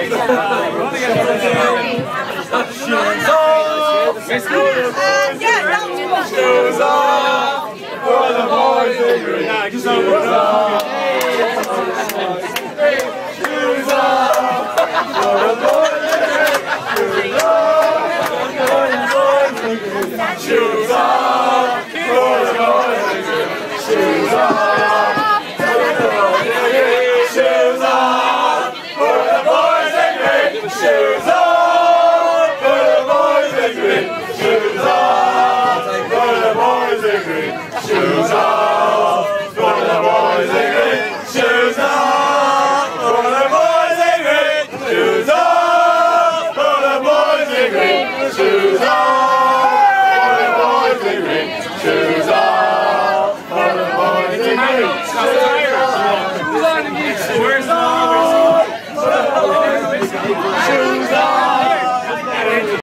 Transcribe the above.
Shoes off for the boys in green. Shoes off. Shoes off for the boys in green. Shoes off for the boys in green. Shoes off for the boys in green. Shoes off for the boys in green. Shoes off for the boys in green. Shoes off for the boys in green. Shoes off for the boys in green. Shoes off for the boys in green. Shoes off for the boys in green. Shoes off for the boys in green. Shoes off for the boys in green. Shoes off for the boys in green.